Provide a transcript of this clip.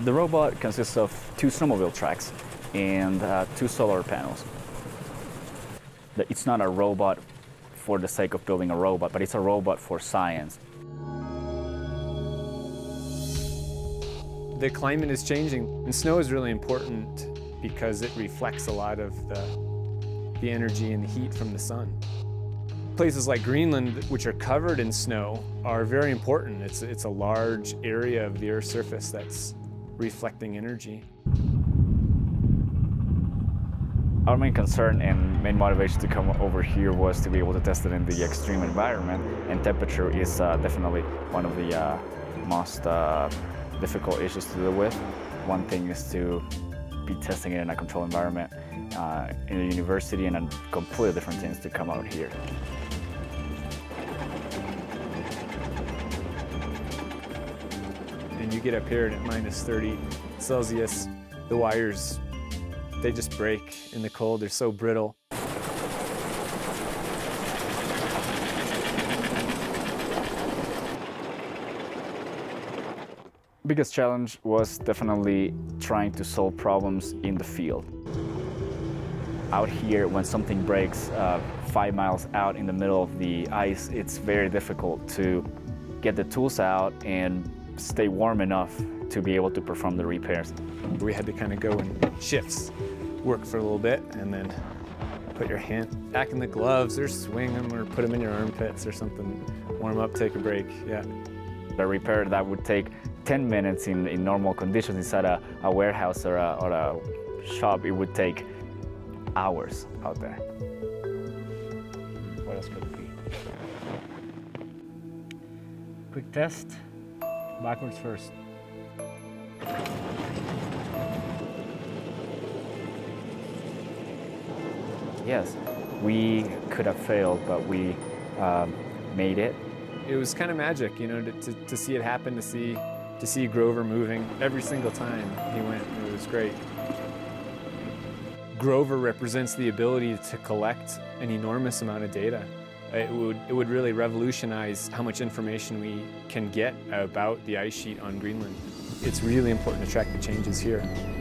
The robot consists of 2 snowmobile tracks and 2 solar panels. It's not a robot for the sake of building a robot, but it's a robot for science. The climate is changing, and snow is really important because it reflects a lot of the energy and the heat from the sun. Places like Greenland, which are covered in snow, are very important. It's a large area of the Earth's surface that's reflecting energy. Our main concern and main motivation to come over here was to be able to test it in the extreme environment, and temperature is definitely one of the most difficult issues to deal with. One thing is to be testing it in a controlled environment in a university, and a completely different thing is to come out here. And you get up here and at minus 30 Celsius, the wires, they just break in the cold. They're so brittle. Biggest challenge was definitely trying to solve problems in the field. Out here, when something breaks 5 miles out in the middle of the ice, it's very difficult to get the tools out and stay warm enough to be able to perform the repairs. We had to kind of go in shifts, work for a little bit, and then put your hand back in the gloves or swing them or put them in your armpits or something. Warm up, take a break, yeah. A repair that would take 10 minutes in normal conditions inside a warehouse or a shop, it would take hours out there. What else could it be? Quick test. Backwards first. Yes, we could have failed, but we made it. It was kind of magic, you know, to see it happen, to see Grover moving every single time he went. It was great. Grover represents the ability to collect an enormous amount of data. It would really revolutionize how much information we can get about the ice sheet on Greenland. It's really important to track the changes here.